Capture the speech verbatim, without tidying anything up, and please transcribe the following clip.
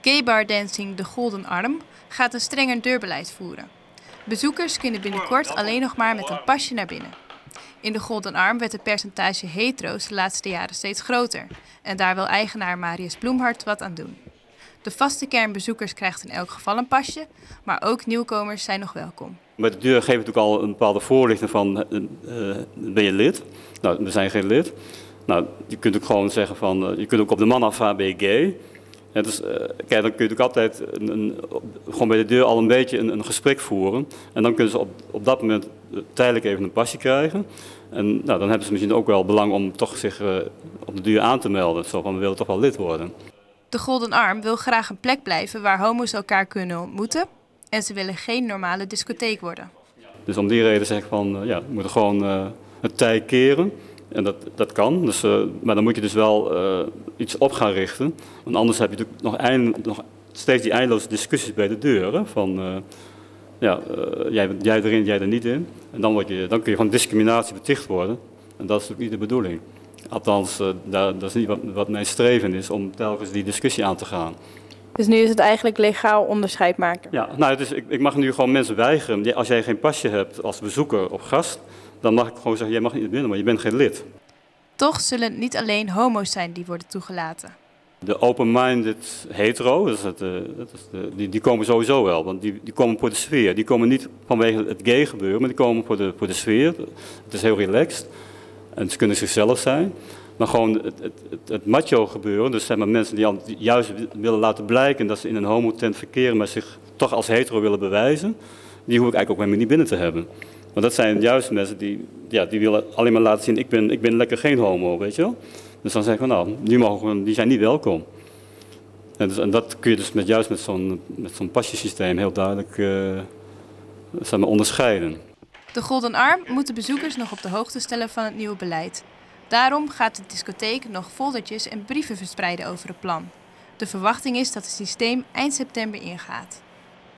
Gaybar Dancing De Golden Arm gaat een strenger deurbeleid voeren. Bezoekers kunnen binnenkort alleen nog maar met een pasje naar binnen. In de Golden Arm werd het percentage hetero's de laatste jaren steeds groter. En daar wil eigenaar Marius Bloemhart wat aan doen. De vaste kern bezoekers krijgt in elk geval een pasje, maar ook nieuwkomers zijn nog welkom. Bij de deur geven we natuurlijk al een bepaalde voorlichting van, uh, ben je lid? Nou, we zijn geen lid. Nou, je kunt ook gewoon zeggen van, uh, je kunt ook op de man afvragen, ben je gay? Ja, dus, uh, kijk, dan kun je ook altijd een, een, gewoon bij de deur al een beetje een, een gesprek voeren. En dan kunnen ze op, op dat moment tijdelijk even een pasje krijgen. En nou, dan hebben ze misschien ook wel belang om toch zich uh, op de deur aan te melden. Zo van, we willen toch wel lid worden. De Golden Arm wil graag een plek blijven waar homo's elkaar kunnen ontmoeten. En ze willen geen normale discotheek worden. Dus om die reden zeg ik van, uh, ja, we moeten gewoon uh, het tij keren. En dat, dat kan, dus, uh, maar dan moet je dus wel uh, iets op gaan richten. Want anders heb je natuurlijk nog, eind, nog steeds die eindeloze discussies bij de deur. Hè, van, uh, ja, uh, jij, jij erin, jij er niet in. En dan, word je, dan kun je van discriminatie beticht worden. En dat is natuurlijk niet de bedoeling. Althans, uh, dat, dat is niet wat, wat mijn streven is, om telkens die discussie aan te gaan. Dus nu is het eigenlijk legaal onderscheid maken? Ja, nou, dus ik, ik mag nu gewoon mensen weigeren. Als jij geen pasje hebt als bezoeker of gast, dan mag ik gewoon zeggen, jij mag niet naar binnen, maar je bent geen lid. Toch zullen het niet alleen homo's zijn die worden toegelaten. De open-minded hetero, dat is het, uh, dat is de, die, die komen sowieso wel, want die, die komen voor de sfeer. Die komen niet vanwege het gay gebeuren, maar die komen voor de, voor de sfeer. Het is heel relaxed en ze kunnen zichzelf zijn. Maar gewoon het, het, het, het macho gebeuren, dus zeg maar mensen die, al, die juist willen laten blijken dat ze in een homotent verkeren, maar zich toch als hetero willen bewijzen, die hoef ik eigenlijk ook helemaal niet binnen te hebben. Want dat zijn juist mensen die, ja, die willen alleen maar laten zien, ik ben, ik ben lekker geen homo, weet je wel. Dus dan zeggen we, nou, die, mogen, die zijn niet welkom. En, dus, en dat kun je dus met, juist met zo'n met zo'n pasjesysteem heel duidelijk uh, zeg maar, onderscheiden. De Golden Arm moet de bezoekers nog op de hoogte stellen van het nieuwe beleid. Daarom gaat de discotheek nog foldertjes en brieven verspreiden over het plan. De verwachting is dat het systeem eind september ingaat.